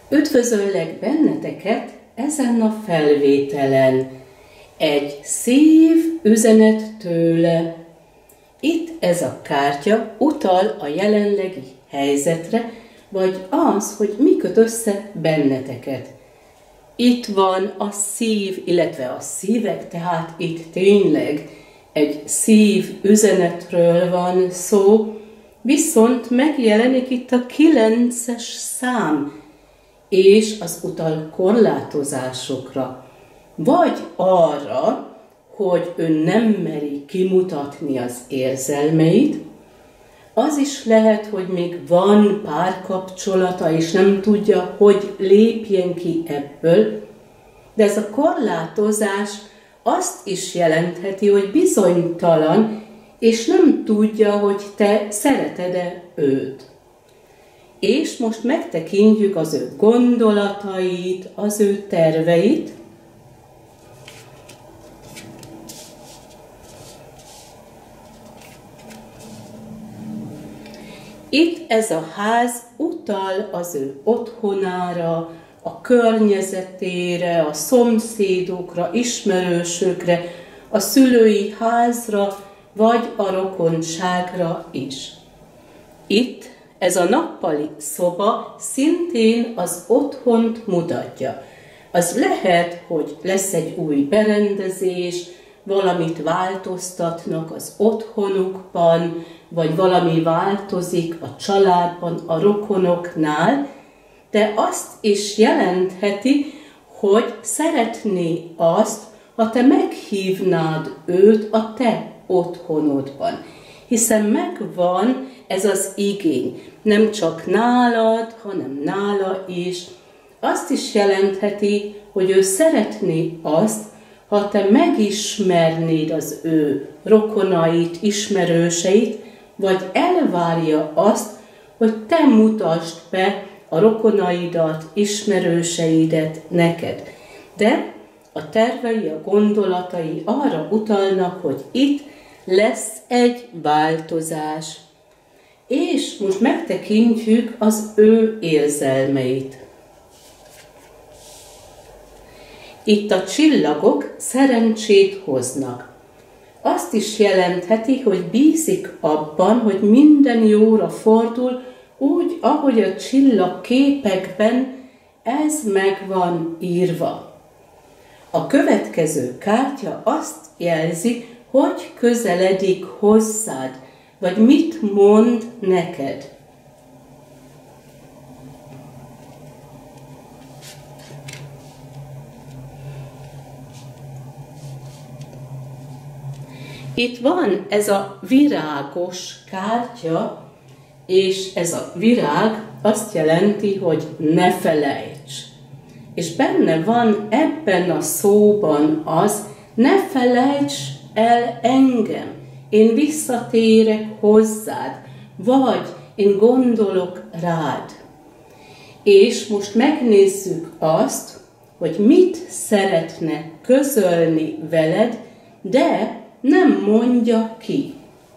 Üdvözöllek benneteket ezen a felvételen. Egy szív üzenet tőle. Itt ez a kártya utal a jelenlegi helyzetre, vagy az, hogy mi köt össze benneteket. Itt van a szív, illetve a szívek, tehát itt tényleg egy szív üzenetről van szó, viszont megjelenik itt a 9-es szám, és az utal korlátozásokra, vagy arra, hogy ő nem meri kimutatni az érzelmeit. Az is lehet, hogy még van párkapcsolata, és nem tudja, hogy lépjen ki ebből, de ez a korlátozás azt is jelentheti, hogy bizonytalan, és nem tudja, hogy te szereted-e őt. És most megtekintjük az ő gondolatait, az ő terveit. Itt ez a ház utal az ő otthonára, a környezetére, a szomszédokra, ismerősökre, a szülői házra, vagy a rokonságra is. Itt ez a nappali szoba szintén az otthont mutatja. Az lehet, hogy lesz egy új berendezés, valamit változtatnak az otthonukban, vagy valami változik a családban, a rokonoknál, de azt is jelentheti, hogy szeretné azt, ha te meghívnád őt a te otthonodban. Hiszen megvan ez az igény, nem csak nálad, hanem nála is. Azt is jelentheti, hogy ő szeretné azt, ha te megismernéd az ő rokonait, ismerőseit, vagy elvárja azt, hogy te mutasd be a rokonaidat, ismerőseidet neked. De a tervei, a gondolatai arra utalnak, hogy itt lesz egy változás. És most megtekintjük az ő érzelmeit. Itt a csillagok szerencsét hoznak. Azt is jelentheti, hogy bízik abban, hogy minden jóra fordul, úgy, ahogy a csillagképekben ez meg van írva. A következő kártya azt jelzi, hogy közeledik hozzád, vagy mit mond neked. Itt van ez a virágos kártya, és ez a virág azt jelenti, hogy ne felejts. És benne van ebben a szóban az, ne felejts el engem, én visszatérek hozzád, vagy én gondolok rád. És most megnézzük azt, hogy mit szeretne közölni veled, de nem mondja ki.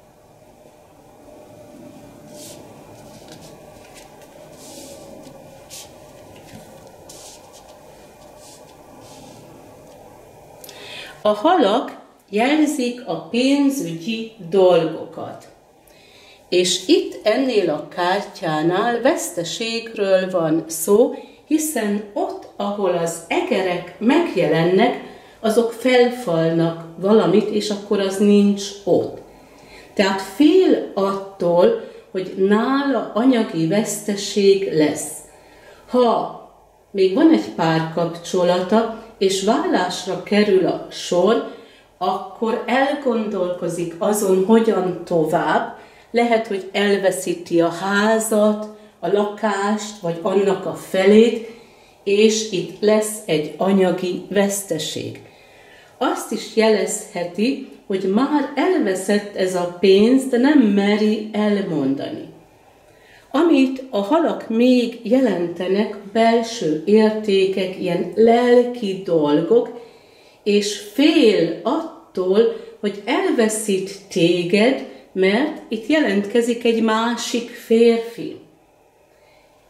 A halak jelzik a pénzügyi dolgokat. És itt ennél a kártyánál veszteségről van szó, hiszen ott, ahol az egerek megjelennek, azok felfalnak valamit, és akkor az nincs ott. Tehát fél attól, hogy nála anyagi veszteség lesz. Ha még van egy párkapcsolata, és vállásra kerül a sor, akkor elgondolkozik azon, hogyan tovább. Lehet, hogy elveszíti a házat, a lakást, vagy annak a felét, és itt lesz egy anyagi veszteség. Azt is jelezheti, hogy már elveszett ez a pénz, de nem meri elmondani. Amit a halak még jelentenek, belső értékek, ilyen lelki dolgok, és fél attól, hogy elveszít téged, mert itt jelentkezik egy másik férfi.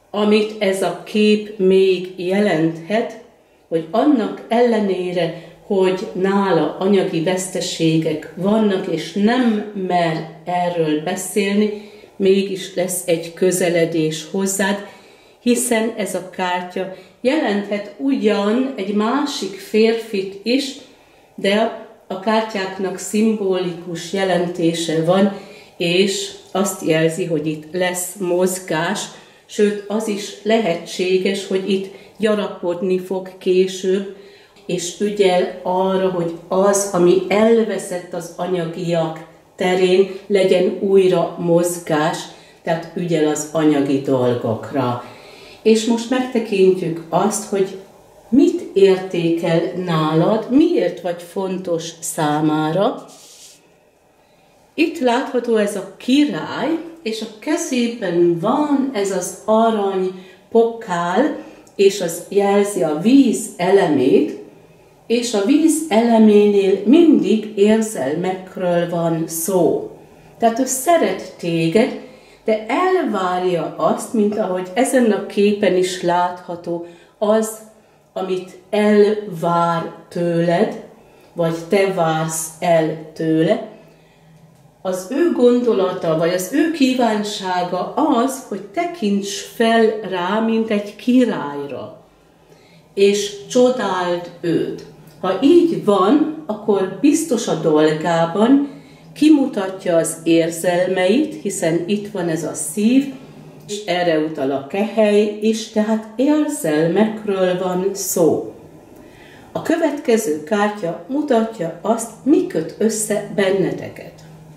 Amit ez a kép még jelenthet, hogy annak ellenére, hogy nála anyagi veszteségek vannak, és nem mer erről beszélni, mégis lesz egy közeledés hozzád, hiszen ez a kártya jelenthet ugyan egy másik férfit is, de a kártyáknak szimbolikus jelentése van, és azt jelzi, hogy itt lesz mozgás, sőt az is lehetséges, hogy itt gyarapodni fog később, és ügyel arra, hogy az, ami elveszett az anyagiak terén, legyen újra mozgás, tehát ügyel az anyagi dolgokra. És most megtekintjük azt, hogy mit értékel nálad, miért vagy fontos számára. Itt látható ez a király, és a kezében van ez az arany pokal, és az jelzi a víz elemét, és a víz eleménél mindig érzelmekről van szó. Tehát ő szeret téged, de elvárja azt, mint ahogy ezen a képen is látható, az, amit elvár tőled, vagy te vársz el tőle. Az ő gondolata, vagy az ő kívánsága az, hogy tekints fel rá, mint egy királyra, és csodáld őt. Ha így van, akkor biztos a dolgában, kimutatja az érzelmeit, hiszen itt van ez a szív, és erre utal a kehely is, tehát érzelmekről van szó. A következő kártya mutatja azt, mi köt össze benneteket.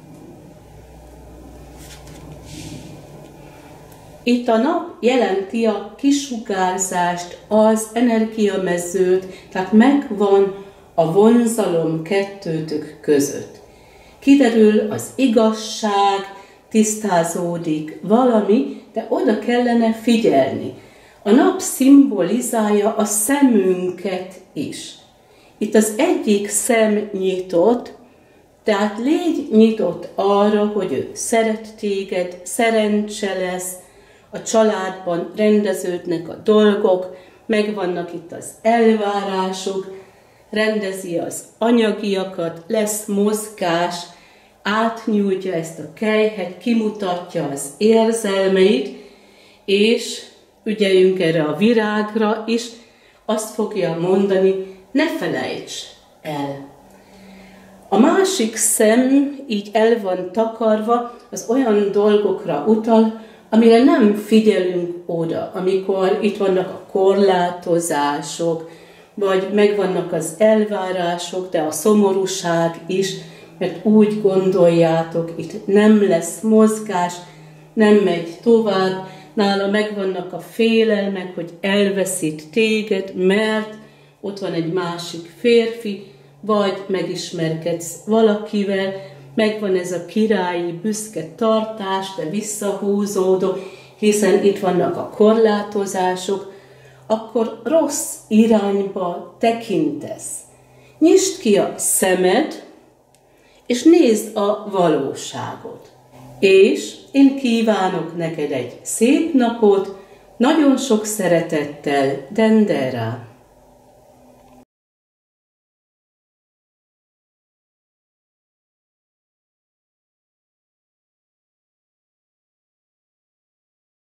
Itt a nap jelenti a kisugárzást, az energiamezőt, tehát megvan a vonzalom kettőtök között. Kiderül az igazság, tisztázódik valami, de oda kellene figyelni. A nap szimbolizálja a szemünket is. Itt az egyik szem nyitott, tehát légy nyitott arra, hogy ő szeret téged, szerencse lesz, a családban rendeződnek a dolgok, megvannak itt az elvárások, rendezi az anyagiakat, lesz mozgás, átnyújtja ezt a kelyhet, kimutatja az érzelmeit, és ügyeljünk erre a virágra is, azt fogja mondani, ne felejts el. A másik szem így el van takarva, az olyan dolgokra utal, amire nem figyelünk oda, amikor itt vannak a korlátozások, vagy megvannak az elvárások, de a szomorúság is, mert úgy gondoljátok, itt nem lesz mozgás, nem megy tovább, nála megvannak a félelmek, hogy elveszít téged, mert ott van egy másik férfi, vagy megismerkedsz valakivel, megvan ez a királyi büszke tartás, de visszahúzódó, hiszen itt vannak a korlátozások, akkor rossz irányba tekintesz. Nyisd ki a szemed, és nézd a valóságot. És én kívánok neked egy szép napot, nagyon sok szeretettel, Dendera.